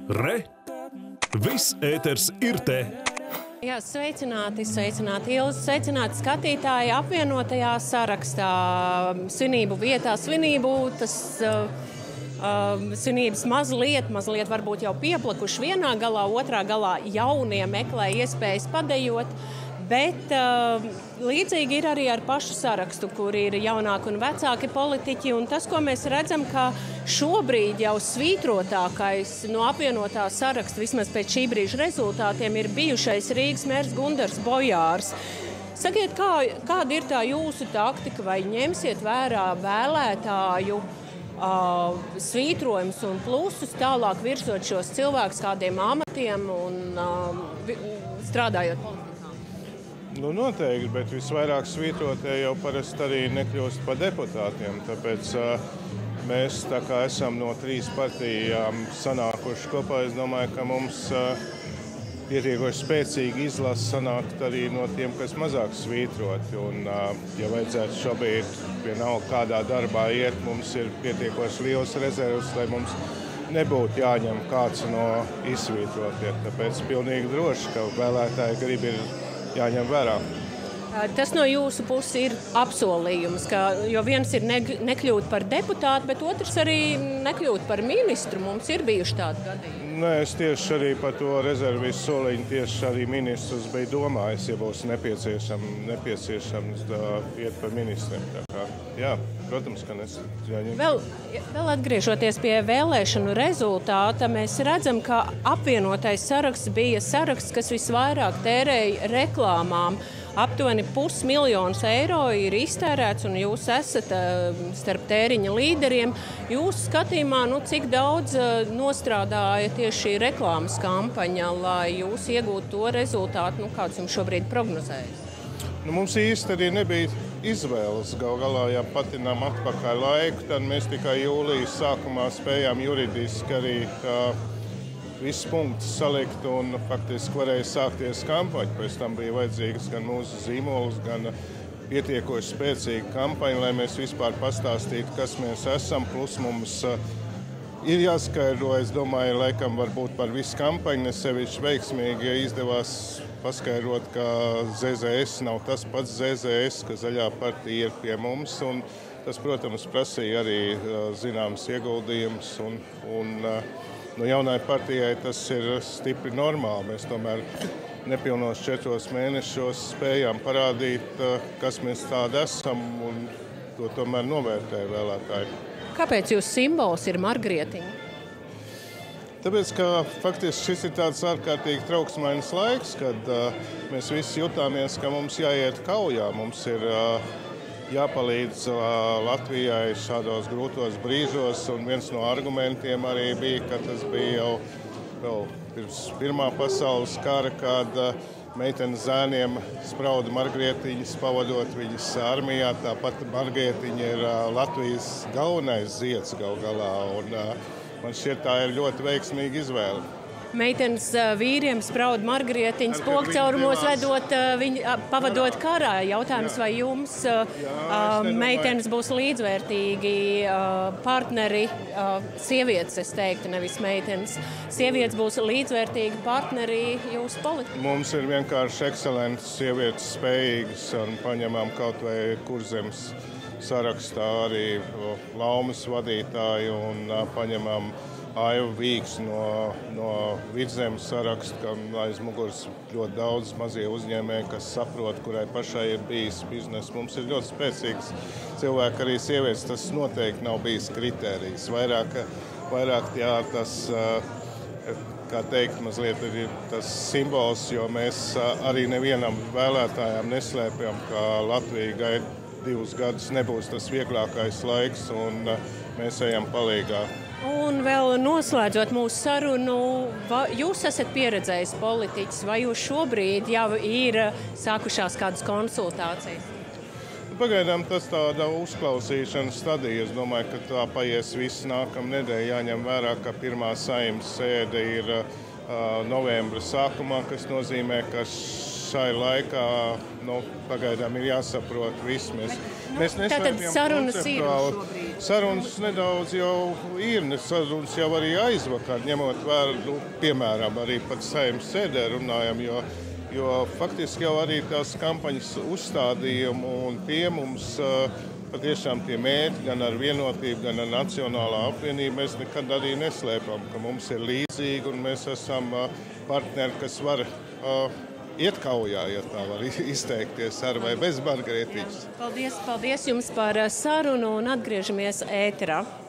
Re! Viss ēters ir te! Jā, sveicināti, Ilze, sveicināti skatītāji apvienotajā sarakstā. Svinību vietā, svinības mazliet varbūt jau pieplikuši vienā galā, otrā galā jaunie meklē iespējas padejot. Bet līdzīgi ir arī ar pašu sarakstu, kur ir jaunāki un vecāki politiķi. Un tas, ko mēs redzam, ka šobrīd jau svītrotākais no apvienotā saraksta, vismaz pēc šī brīža rezultātiem, ir bijušais Rīgas mērs Gundars Bojārs. Sakiet, kāda ir tā jūsu taktika, vai ņemsiet vērā vēlētāju svītrojums un plusus, tālāk virzot šos cilvēkus kādiem amatiem un strādājot politikā? Nu, noteikti, bet visvairāk svītrotie jau parasti arī nekļūst par deputātiem. Tāpēc mēs tā kā esam no 3 partijām sanākuši kopā. Es domāju, ka mums pietiekoši spēcīgi izlase sanākt arī no tiem, kas mazāk svītroti. Un, ja vajadzētu šobrīd vienalga kādā darbā iet, mums ir pietiekoši liels rezervs, lai mums nebūtu jāņem kāds no izsvītrotiem. Tāpēc pilnīgi droši, ka vēlētāji grib ir jāņem vērā. Tas no jūsu puses ir apsolījums, jo viens ir nekļūt par deputātu, bet otrs arī nekļūt par ministru. Mums ir bijuši tādi gadījumi. Nē, es tieši arī par to rezervijas soliņu tieši arī ministrs bija domājis, ja būs nepieciešams iet par ministriem. Tā kā, jā, protams, ka jāņem. Vēl atgriežoties pie vēlēšanu rezultāta, mēs redzam, ka apvienotais saraksts bija saraksts, kas visvairāk tērēja reklāmām. Aptuveni 500 000 eiro ir iztērēts, un jūs esat starp tēriņa līderiem. Jūsu skatījumā, cik daudz nostrādāja tieši šī reklāmas kampaņa, lai jūs iegūtu to rezultātu, kāds jums šobrīd prognozējas? Mums īsti arī nebija izvēles. Gal galā, ja patinām atpakaļ laiku, tad mēs tikai jūlijas sākumā spējām juridiski arī visus punktus salikt un faktiski varēja sākties kampaņa. Pēc tam bija vajadzīgs gan mūsu zīmols, gan pietiekoši spēcīga kampaņa, lai mēs vispār pastāstītu, kas mēs esam. Plus mums ir jāskaidro, es domāju, laikam varbūt par visu kampaņu nesevišķi veiksmīgi izdevās paskaidrot, ka ZZS nav tas pats ZZS, ka zaļā partija ir pie mums. Un tas, protams, prasīja arī zināms ieguldījums un jaunai partijai tas ir stipri normāli. Mēs tomēr nepilnos 4 mēnešos spējām parādīt, kas mēs tādi esam, un to tomēr novērtē vēlētāji. Kāpēc jūsu simbols ir margrietiņa? Tāpēc, ka faktiski šis ir tāds ārkārtīgi trauksmains laiks, kad mēs visi jutāmies, ka mums jāiet kaujā. Mums ir jāpalīdz Latvijai šādos grūtos brīžos, un viens no argumentiem arī bija, ka tas bija jau vēl pirms Pirmā pasaules kara, kad meitenes zēniem sprauda margrietiņas, pavadot viņas armijā. Tāpat margrietiņa ir Latvijas galvenais zieds gal galā, un man šķiet, tā ir ļoti veiksmīga izvēle. Meitenes vīriem spraud margrietiņas, pokcaurumos vedot, pavadot karā. Jautājums, vai jums meitenes būs līdzvērtīgi partneri, sievietes, es teiktu, nevis meitenes. Sievietes būs līdzvērtīgi partneri jūsu politikā? Mums ir vienkārši ekscelentas sievietes spējīgas, un paņemam kaut vai Kurzemes sarakstā arī Laumas vadītāju un paņemam Aivu Vīks no Vidzemes saraksta, kam aiz muguras ļoti daudz mazie uzņēmēji, kas saprot, kurai pašai ir bijis biznesa. Mums ir ļoti spēcīgs cilvēki, arī sievietes. Tas noteikti nav bijis kritērijs. Vairāk jā, tas, kā teikt, mazliet ir tas simbols, jo mēs arī nevienam vēlētājām neslēpjam, ka Latvija gaida 2 gadus, nebūs tas vieglākais laiks, un mēs ejam palīgā. Un vēl noslēdzot mūsu sarunu, jūs esat pieredzējis politiķis, vai jūs šobrīd jau ir sākušās kādas konsultācijas? Pagaidām tas tāda uzklausīšanas stadija. Es domāju, ka tā paies viss nākamā nedēļa. Jāņem vērā, ka pirmā Saeimas sēde ir novembra sākumā, kas nozīmē, ka šai laikā pagaidām ir jāsaprot viss. Mēs tātad sarunas ir šobrīd? Sarunas nedaudz jau ir, sarunas jau arī aizvakar, ņemot vērā, piemēram, arī pat Saeimas sēdē runājam, jo faktiski jau arī tās kampaņas uzstādījumu un tie mums patiešām tie mērķi gan ar vienotību, gan ar Nacionālā apvienību mēs nekad arī neslēpam, ka mums ir līdzīgi un mēs esam partneri, kas var iet kaujā, ja tā var izteikties ar vai bez Margaretiņas. Paldies jums par sarunu un atgriežamies ēterā.